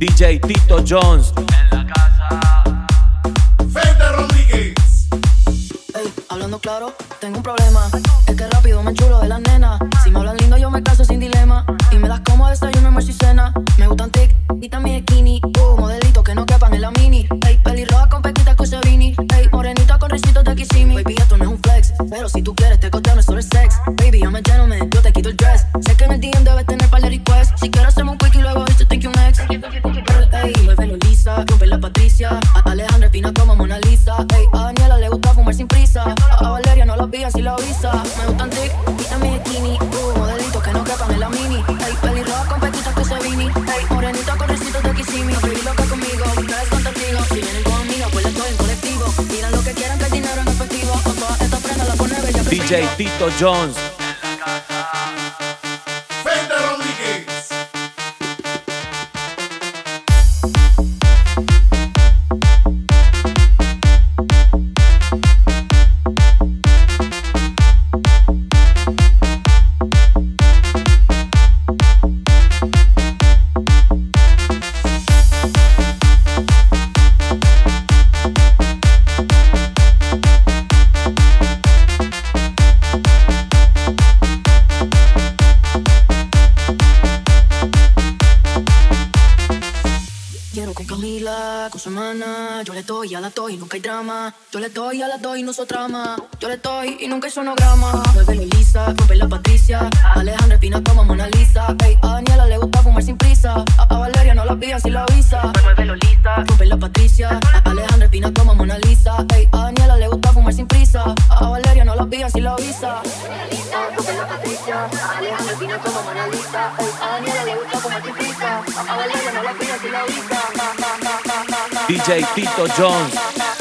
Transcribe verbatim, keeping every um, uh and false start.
D J Tito Jones. En la casa. Fede Rodríguez. Ey, hablando claro, tengo un problema. Es que rápido me enchulo de las nenas. Si me hablan lindo yo me caso sin dilema. Y me das como desayuno, almuerzo y cena. Me gustan tic y también skinny. Uh, modelitos que no quepan en la mini. Ey, pelirroja con pequitas con Sevini. Ey, morenita con risitos de Kissimmee. Baby, esto no es un flex, pero si tú quieres te costeo, no es solo el sex. Baby, I'm a gentleman, yo te quito el dress. Sé que en el D M debes tener par de requests. Si quieres hacemos un quick y luego dice thank you next. Ey, muévelo Lisa, rompe la Patricia. A Alejandra fina como Mona Lisa. Ey, a Daniela le gusta fumar sin prisa. A, a Valeria no la pillan si la avisa. Me gustan tic y también skinny. Uh, modelitos que no quepan en la mini. Ey, pelirroja con pequitas con Sevini. Ey, morenita con risitos de Kissimmee. Baby, loca conmigo, ustedes son testigos. Si vienen conmigo, pues estoy en colectivo. Digan lo que quieran que el dinero en efectivo. A todas estas prendas la pone bella que D J Tito Jones. En la casa. Fede Rodríguez. Quiero con Camila, con su hermana. Yo le doy, a la doy, nunca hay drama. Yo le doy, a la doy, no uso trama. Yo le doy y nunca hay sonograma. Muévelo Lisa, rompe la Patricia. A Alejandra fina como Mona Lisa. Ey, a Daniela le gusta fumar sin prisa. A, a Valeria no la pillan si la avisa. Muévelo Lisa, rompe la Patricia. A Alejandra fina como Mona Lisa. Ey, a Daniela le gusta fumar sin prisa. A, a Valeria no la pillan si la avisa. Lisa, rompe la Patricia. A Alejandra fina como Mona Lisa. Ey, a Daniela le gusta fumar sin prisa. A, a Valeria no la pillan si la avisa. D J Tito Jones.